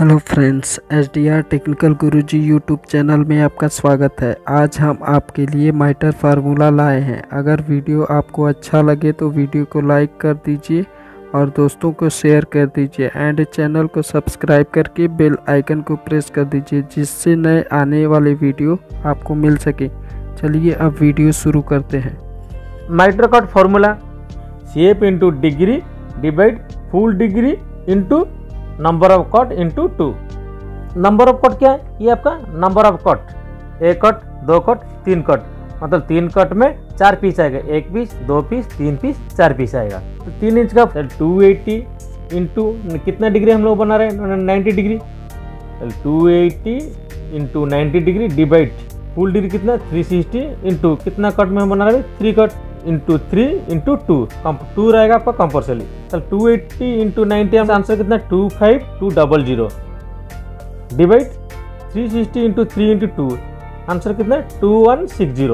Hello friends, SDR technical Guruji YouTube channel में आपका स्वागत है। आज हम आपके लिए माइटर फार्मूला लाए हैं। अगर वीडियो आपको अच्छा लगे तो वीडियो को लाइक कर दीजिए और दोस्तों को शेयर कर दीजिए एंड चैनल को सब्सक्राइब करके बेल आइकन को प्रेस कर दीजिए, जिससे नए आने वाले वीडियो आपको मिल सके। चलिए अब वीडियो शुरू करते हैं। Mitre cut formula shape into degree divide full degree into number of cut into 2। Number of cut क्या है? ये आपका नंबर ऑफ कट, एक कट, दो कट, तीन कट, मतलब 3 कट में 4 पीस आएगा। 1 पीस, 2 पीस, 3 पीस, 4 पीस आएगा। तो 3 इंच का 280 इंटू कितना डिग्री हम लोग बना रहे हैं? 90 degree. 280 into 90 degree divide full degree कितना? 360 इंटू कितना कट में हम बना रहे हैं? 3 कट इंटू 3 इंटू 2 रहेगा आपका कंपल्सरी। तो 280 इंटू 90 आंसर कितना? 25200 डिवाइड 360 इंटू 3 इंटू 2 आंसर कितना? 2160।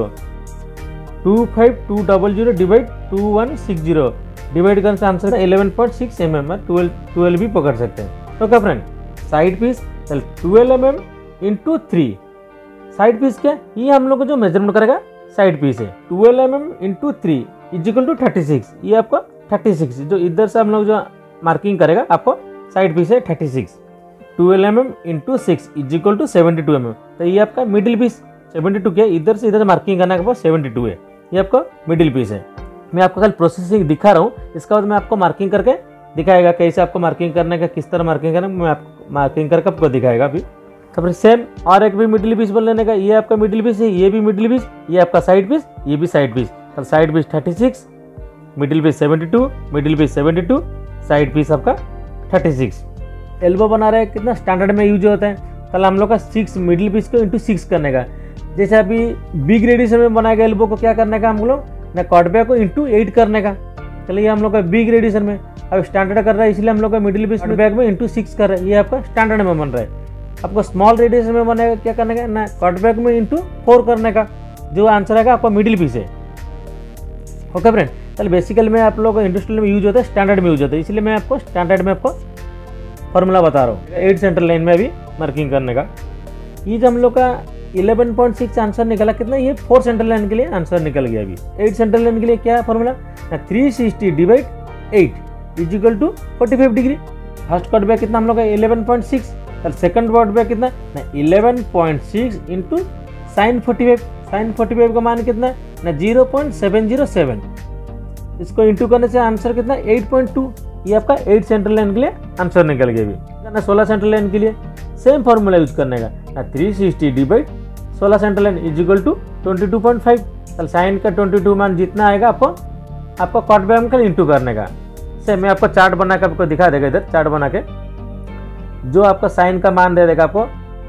25200 डिवाइड 2160 डिवाइड करने से आंसर 11.6 mm, 12 भी पकड़ सकते हैं। Okay friend, side piece 12 mm into 3। Side piece क्या? ये हम लोग को जो मेजरमेंट करेगा साइड पीस है। 12 mm इंटू 3 इजिकल टू 36। ये आपका 36 जो इधर से हम लोग जो मार्किंग करेगा आपको साइड पीस है 36। 12 mm into 6 equal to 72 mm। तो ये आपका मिडिल पीस 72 क्या? इधर से इधर मार्किंग करने के बाद 72 है। ये आपका मिडिल पीस है। मैं आपको कल प्रोसेसिंग दिखा रहा हूँ, इसका बाद मैं आपको मार्किंग करके दिखाएगा कैसे आपको मार्किंग करने का, किस तरह मार्किंग करना मैं आपको मार्किंग करके आपको दिखाएगा अभी। तो फिर सेम और एक भी मिडिल पीस बन लेने का। ये आपका मिडिल पीस है, ये भी मिडिल पीस, ये आपका साइड पीस, ये भी साइड पीस। तो side piece 36, middle piece 72, middle piece 72, side piece आपका 36। एल्बो बना रहे कितना स्टैंडर्ड में यूज होता है? कल हम लोग का 6 मिडिल पीस को इंटू 6 करने का। जैसे अभी बिग रेडियस में बनाएगा एल्बो को, क्या करने का हम लोग ना कॉटबैक को इंटू 8 करने का। चलिए हम लोग का बिग रेडियस में अब स्टैंडर्ड कर रहा है, इसलिए हम लोग का मिडिल पीस बैक में इंटू 6 कर रहा है। ये आपका स्टैंडर्ड में बन रहा है। आपको स्मॉल रेडियस में बनेगा, क्या करने का ना कटबैक में इंटू 4 करने का। जो आंसर आएगा आपका मिडिल पीस है। ओके फ्रेंड, चल बेसिकली मैं आप लोगों को इंडस्ट्रियल में यूज होता है, स्टैंडर्ड में यूज होता है, इसलिए मैं आपको स्टैंडर्ड में आपको फॉर्मूला बता रहा हूँ। 8 सेंटर लाइन में अभी मार्किंग करने का। ये जो हम लोग का 11.6 आंसर निकला कितना? ये 4 सेंटर लाइन के लिए आंसर निकल गया। अभी 8 सेंटर लाइन के लिए क्या है फॉर्मूला? 360 डिवाइड 8 इजिकल टू 45 डिग्री। फर्स्ट कटबैक कितना हम लोग का 11.6, सेकंड कट बैक कितना? 11.6 इंटू साइन 45। साइन 45 का मान कितना? 0.707। इसको इंटू करने से आंसर कितना? 8.2। ये आपका 8 सेंट्रल लाइन के लिए आंसर निकल गया। अभी 16 सेंट्रल लाइन के लिए सेम फॉर्मूला यूज करने का। 360 divide 16 central line equal to 22.5। कल साइन का 22 मान जितना आएगा आपको कट बैक का इंटू करने का। सेम मैं आपको चार्ट बना के आपको दिखा देगा। इधर चार्ट बना के जो आपका साइन का मान दे देगा आपको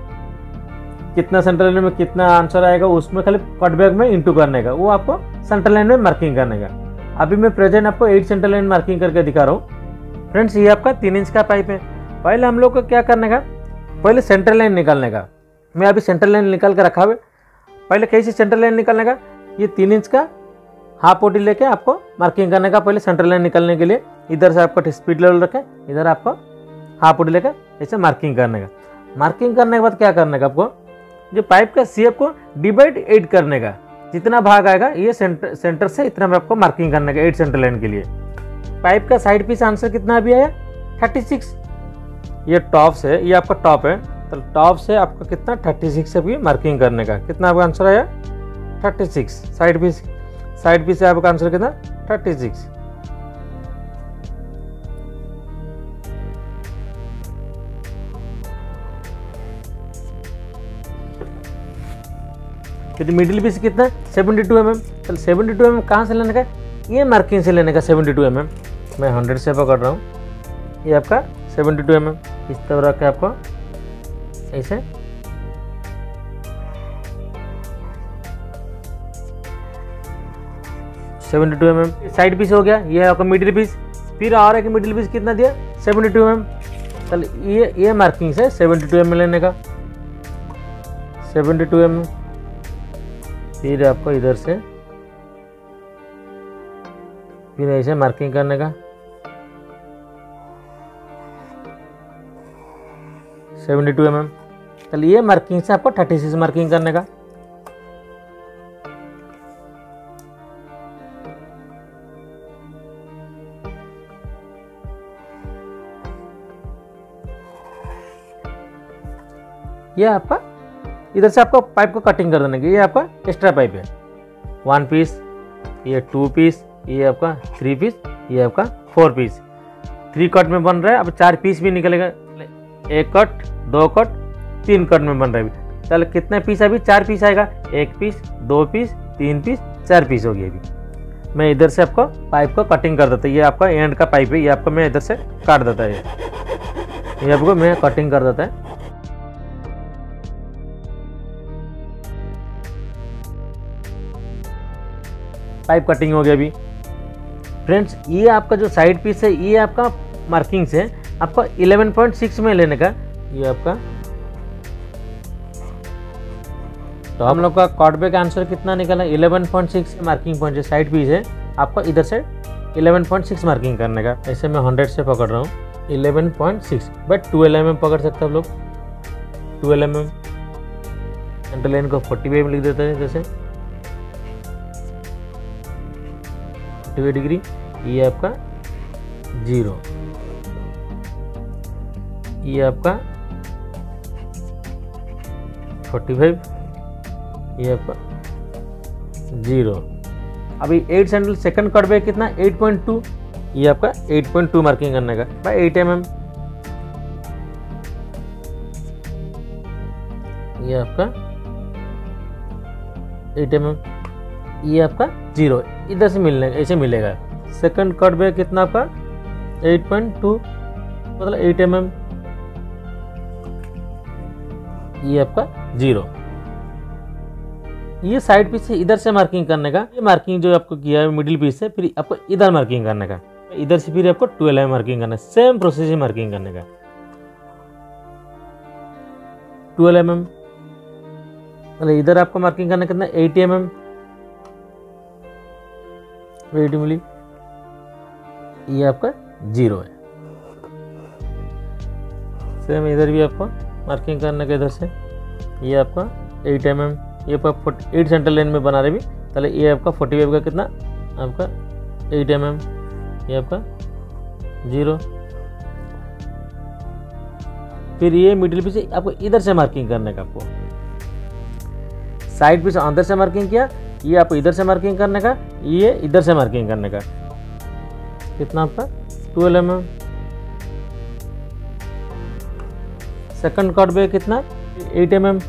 कितना सेंट्रल लाइन में कितना आंसर आएगा, उसमें खाली कटबैक में इंटू करने का, वो आपको सेंट्रल लाइन में मार्किंग करने का। अभी मैं प्रेजेंट आपको 8 सेंट्रल लाइन मार्किंग करके दिखा रहा हूँ। फ्रेंड्स, ये आपका 3 इंच का पाइप है। पहले हम लोग को क्या करने का? पहले सेंट्रल लाइन निकालने का। मैं अभी सेंट्रल लाइन निकाल के रखा हुआ। पहले कैसे सेंट्रल लाइन निकालने का? ये 3 इंच का हाफ पोटी लेके आपको मार्किंग करने का। पहले सेंट्रल लाइन निकालने के लिए इधर से आपको स्पीड लेवल रखें, इधर आपको हाफ पोटी लेकर ऐसे मार्किंग करने का। मार्किंग करने के बाद क्या करने का? आपको जो पाइप का शेप को डिवाइड 8 करने का। जितना भाग आएगा ये सेंटर से इतना में आपको मार्किंग करने का 8 सेंटर लाइन के लिए। पाइप का साइड पीस आंसर कितना भी आया? 36। ये टॉप से, ये आपका टॉप है, तो टॉप से आपको कितना? 36 से भी मार्किंग करने का। कितना आपका आंसर आया? 36। साइड पीस से आपका आंसर कितना? 36। फिर मिडिल पीस कितना? 72 mm। चल 72 mm कहाँ से लेने का? ये मार्किंग से लेने का 72 mm। मैं 100 से पकड़ रहा हूँ। ये आपका 72 mm इस तरह रख के आपको ऐसे साइड पीस हो गया। ये आपका मिडिल पीस। फिर और एक मिडिल पीस कितना दिया? 72 mm। चल ये मार्किंग से 72 mm लेने का। 72 mm। फिर आपको इधर से फिर ऐसे मार्किंग करने का 72 mm। चलिए ये मार्किंग से आपको 36 मार्किंग करने का। ये आपका इधर से आपको पाइप को कटिंग कर देने की। ये आपका एक्स्ट्रा पाइप है, 1 पीस, ये 2 पीस, ये आपका 3 पीस, ये आपका 4 पीस। 3 कट में बन रहा है, अब 4 पीस भी निकलेगा। 1 कट, 2 कट, 3 कट में बन रहा है अभी। चल कितने पीस? अभी 4 पीस आएगा। 1 पीस, 2 पीस, 3 पीस, 4 पीस हो गया अभी। मैं इधर से आपको पाइप को कटिंग कर देता। ये आपका एंड का पाइप है, ये आपको मैं इधर से काट देता है। ये आपको मैं कटिंग कर देता है। पाइप कटिंग हो गया अभी। फ्रेंड्स, ये आपका जो साइड पीस है, ये आपका मार्किंग से आपको 11.6 में लेने का। ये आपका तो हम लोग का कॉर्डबे का आंसर कितना निकला? 11.6 मार्किंग पॉइंट है, साइड पीस है, आपको इधर से 11.6 मार्किंग करने का। ऐसे मैं 100 से पकड़ रहा हूँ, 11.6 बट 12 mm पकड़ सकते हैं आप लोग। 12 mm सेंटर लाइन को 45 में लिख देते हैं, जैसे 45 डिग्री। ये आपका 0, ये आपका 45, ये आपका 0। अभी 8 सेंटर सेकंड कट बैक कितना? 8.2। ये आपका 8.2 मार्किंग करने का बाय 8 mm। ये आपका 8 mm। ये आपका 0, इधर से मिलने ऐसे मिलेगा। सेकंड कट बैक कितना आपका? 8.2 मतलब 8 mm। ये आपका 0। ये साइड पीस से इधर से मार्किंग करने का। ये मार्किंग जो आपको किया है मिडिल पीस से, फिर आपको इधर मार्किंग करने का। इधर से फिर आपको 12 mm मार्किंग करना है। सेम प्रोसेस मार्किंग करने का। 12 mm मतलब इधर आपको मार्किंग करना कितना? 80 mm, 80 मिली। ये आपका 0 है। सेम इधर भी आपको मार्किंग करने का इधर से। ये आपका 8 mm, ये आपका 8 सेंटर लाइन में बना रहे भी। चले ये आपका 45 का कितना? आपका 8 mm। ये आपका 0। फिर ये मिडिल पीस आपको इधर से मार्किंग करने का। आपको साइड पीस अंदर से मार्किंग किया, ये आपको इधर से मार्किंग करने का, ये इधर से मार्किंग करने का। कितना आपका? 12 mm। सेकंड कट बैक कितना? 8 mm।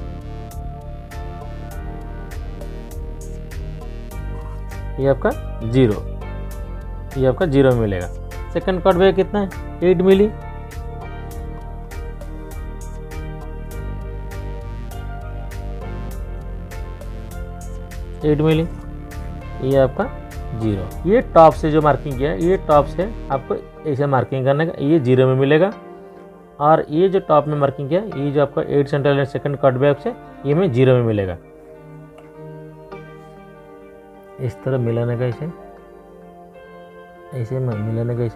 ये आपका 0, ये आपका 0 मिलेगा। सेकंड कट बैक कितना है? 8 मिली। ये आपका 0। ये टॉप से जो मार्किंग किया है, ये टॉप से आपको ऐसे मार्किंग करने का। ये 0 में मिलेगा। और ये जो टॉप में मार्किंग किया, ये जो आपका 8 centre line second cut back से, ये में 0 में मिलेगा। इस तरह मिलाने का, इसे ऐसे मिलाने का,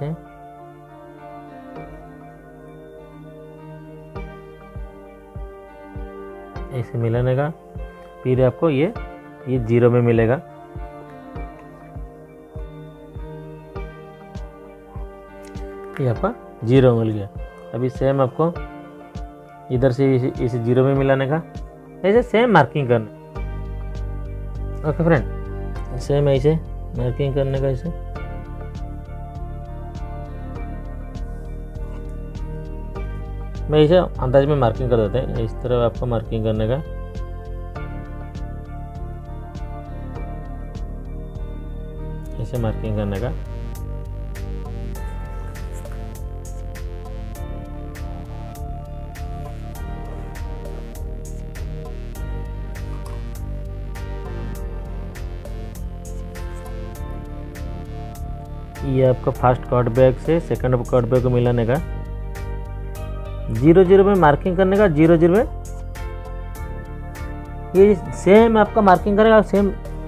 ऐसे मिलाने का। फिर आपको ये 0 में मिलेगा। ये आपका 0 मिल गया। अभी सेम आपको इधर से इसे 0 में मिलाने का, ऐसे सेम मार्किंग करना। ओके फ्रेंड, सेम ऐसे मार्किंग करने का। ऐसे मैं इसे अंदाज में मार्किंग कर देते हैं। इस तरह आपको मार्किंग करने का। ऐसे मार्किंग करने का। ये आपका फर्स्ट कट बैक से सेकंड कट बैक को मिलाने का। 0 में मार्किंग करने का। 0 में ये सेम आपका मार्किंग करेगा। सेम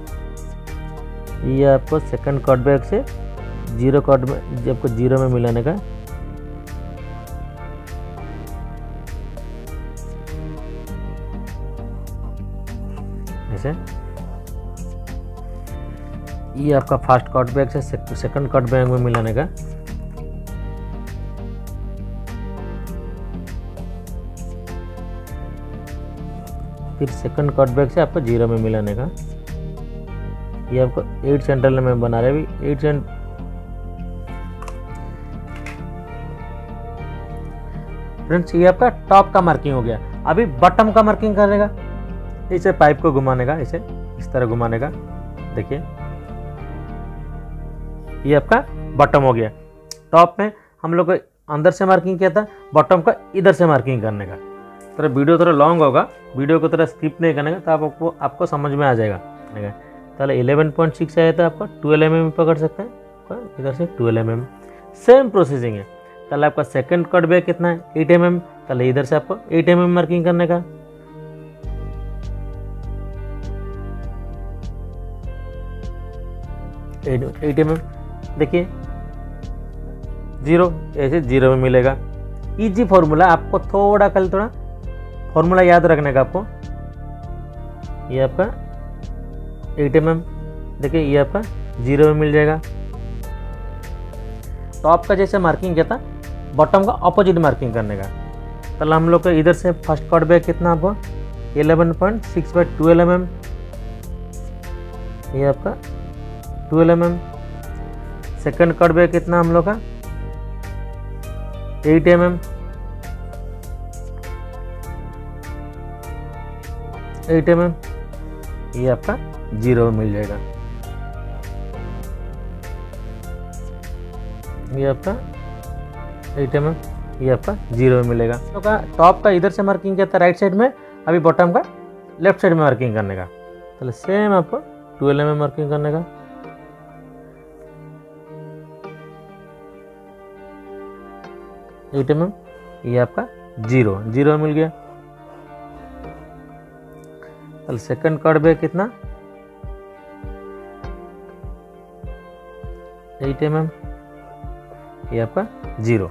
ये आपको सेकंड कट बैक से 0 कट में आपको 0 में मिलाने का। ऐसे। ये आपका फर्स्ट कट बैक से सेकंड कट बैक में मिलाने का। फिर सेकंड कट बैक से आपको 0 में मिलाने का। ये आपको 8 सेंट्रल में बना रहे अभी 8 सेंट। फ्रेंड्स ये आपका टॉप का मार्किंग हो गया। अभी बॉटम का मार्किंग करेगा। इसे पाइप को घुमाने का, इसे इस तरह घुमाने का। देखिए ये आपका बॉटम हो गया। टॉप में हम लोग को अंदर से मार्किंग किया था, बॉटम का इधर से मार्किंग करने का। थोड़ा वीडियो थोड़ा लॉन्ग होगा, वीडियो को थोड़ा स्किप नहीं करने का, तो आपको समझ में आ जाएगा। तो 11.6 आया था, आपका 12 mm पकड़ सकते हैं, इधर से 12 mm। सेम प्रोसेसिंग है। तो आपका सेकंड कट बैक कितना है 8 mm। तो इधर से आपको 8 mm मार्किंग करने का। एट mm देखिए 0 ऐसे 0 में मिलेगा। इजी फॉर्मूला, आपको थोड़ा फॉर्मूला याद रखने का आपको। ये आपका 8 mm देखिए, ये आपका 0 में मिल जाएगा। टॉप का जैसे मार्किंग किया था, बॉटम का ऑपोजिट मार्किंग करने का। तो हम लोग को इधर से फर्स्ट कट बैक कितना आपको 11.6 बाय 12 mm। ये आपका 12 mm। सेकंड कट बैक कितना हम लोग का 8 mm। 8 mm। ये आपका 0 मिल जाएगा। ये आपका 8 mm, ये आपका 0 में मिलेगा। तो का टॉप का इधर से मार्किंग किया था राइट साइड में, अभी बॉटम का लेफ्ट साइड में मार्किंग करने का। तो सेम आपको 12 में मार्किंग करने का। mm, ये आपका 0 मिल गया। तो सेकंड कट बैक कितना 8 mm, ये आपका 0।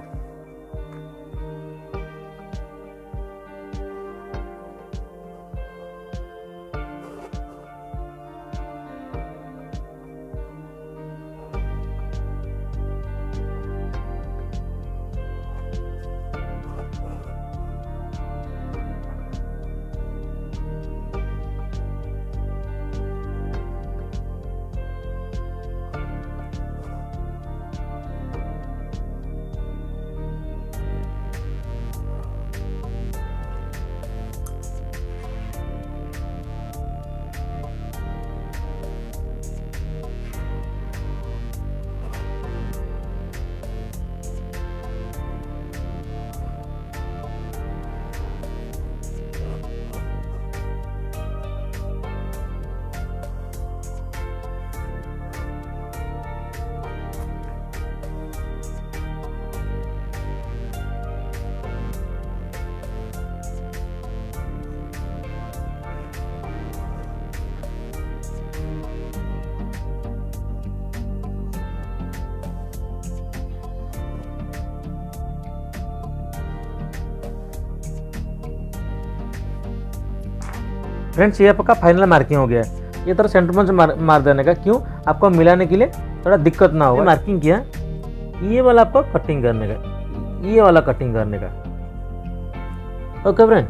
फ्रेंड्स ये आपका फाइनल मार्किंग हो गया है। ये तरह सेंटर में से मार देने का। क्यों? आपको मिलाने के लिए थोड़ा दिक्कत ना हो। मार्किंग किया, ये वाला आपको कटिंग करने का, ये वाला कटिंग करने का। ओके फ्रेंड,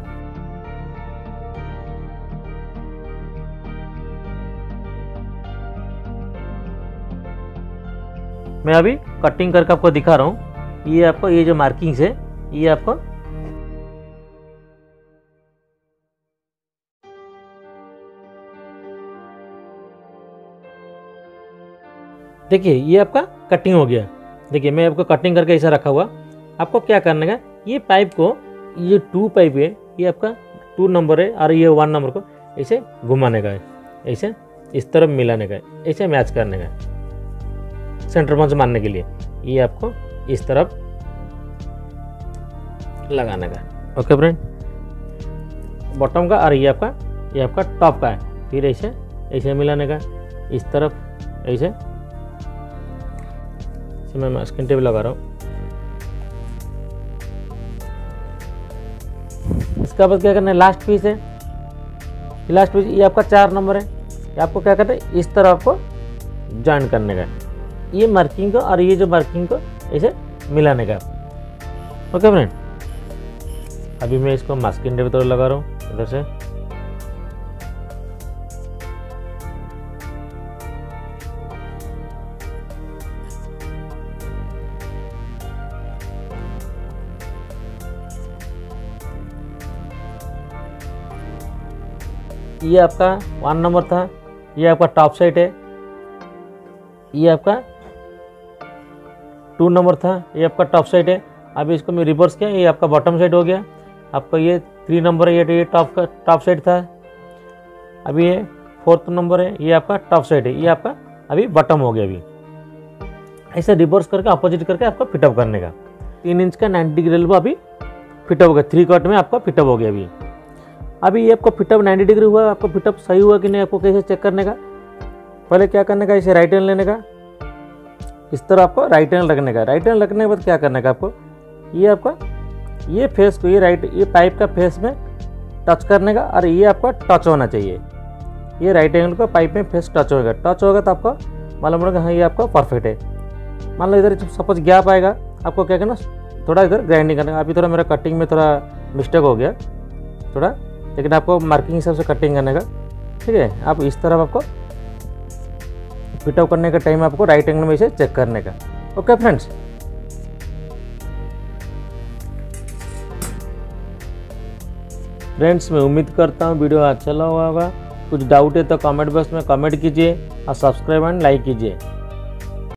मैं अभी कटिंग करके आपको दिखा रहा हूँ। ये आपको ये जो मार्किंग्स है, ये आपको देखिए, ये आपका कटिंग हो गया। देखिए मैं आपको कटिंग करके ऐसा रखा हुआ। आपको क्या करने का, ये पाइप को, ये 2 पाइप है, ये आपका 2 नंबर है और ये 1 नंबर को ऐसे घुमाने का है, ऐसे इस तरफ मिलाने का है, ऐसे मैच करने का है सेंटर पंच मारने के लिए। ये आपको इस तरफ लगाने का। ओके फ्रेंड, बॉटम का और ये आपका टॉप का है। फिर ऐसे ऐसे मिलाने का, इस तरफ ऐसे। मैं मास्किंग टेप लगा रहा हूँ। इसका बाद क्या करना है, लास्ट पीस है, लास्ट पेज ये आपका 4 नंबर है, ये आपको क्या करना है, इस तरह आपको ज्वाइन करने का, ये मार्किंग को और ये जो मार्किंग को ऐसे मिलाने का। ओके फ्रेंड, अभी मैं इसको मास्किंग टेप लगा रहा हूँ इधर से। ये आपका 1 नंबर था, ये आपका टॉप साइड है, ये आपका 2 नंबर था, ये आपका टॉप साइड है। अभी इसको मैं रिवर्स किया, ये आपका बॉटम साइड हो गया। आपका ये 3 नंबर है, ये टॉप साइड था। अभी ये 4th नंबर है, ये आपका टॉप साइड है, ये आपका अभी बॉटम हो गया। अभी ऐसे रिवर्स करके अपोजिट करके आपको फिटअप करने का। 3 इंच का 90 डिग्री एल्बो अभी फिटअप हो गया, 3 कट में आपका फिटअप हो गया। अभी ये आपको फिटअप 90 डिग्री हुआ, आपको फिटअप सही हुआ कि नहीं आपको कैसे चेक करने का, पहले क्या करने का, इसे राइट हैंड लेने का, इस तरह आपको राइट हैंड रखने का। राइट हैंड रखने के बाद क्या करने का, आपको ये आपका ये फेस को ये पाइप का फेस में टच करने का, और ये आपका टच होना चाहिए। ये राइट एंगल को पाइप में फेस टच होगा, तो आपको मालूम होगा हाँ ये आपका परफेक्ट है। मान लो इधर सपोज गैप आएगा, आपको क्या करना, थोड़ा इधर ग्राइंडिंग करने का। अभी थोड़ा मेरा कटिंग में थोड़ा मिस्टेक हो गया थोड़ा, लेकिन आपको मार्किंग हिसाब से कटिंग करने का, ठीक है। आप इस तरफ आपको फिटअप करने का टाइम आपको राइट एंगल में इसे चेक करने का। ओके फ्रेंड्स, मैं उम्मीद करता हूँ वीडियो अच्छा लगा होगा। कुछ डाउट है तो कमेंट बॉक्स में कमेंट कीजिए और सब्सक्राइब एंड लाइक कीजिए।